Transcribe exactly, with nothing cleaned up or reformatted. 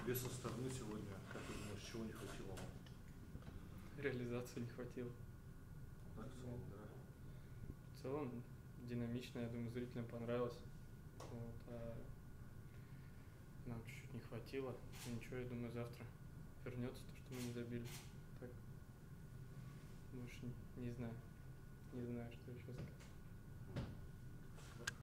Тебе со стороны сегодня, как ты думаешь, чего не хватило вам? Реализации не хватило. Так, в целом, да. В целом динамично, я думаю, зрителям понравилось. Вот, а нам чуть-чуть не хватило. Но ничего, я думаю, завтра вернется то, что мы не забили. Так, больше не, не знаю. Не знаю, что еще сказать.